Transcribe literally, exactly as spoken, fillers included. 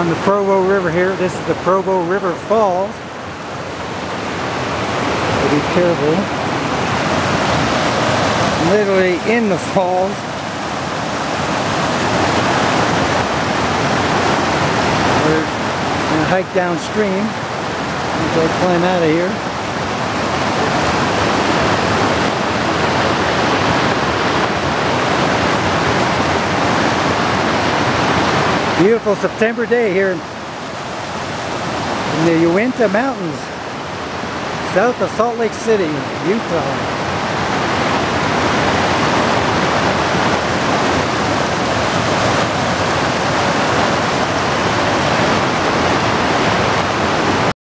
on the Provo River here. This is the Provo River Falls. So be careful. Literally in the falls. We're going to hike downstream until I climb out of here. Beautiful September day here in the Uinta Mountains, south of Salt Lake City, Utah.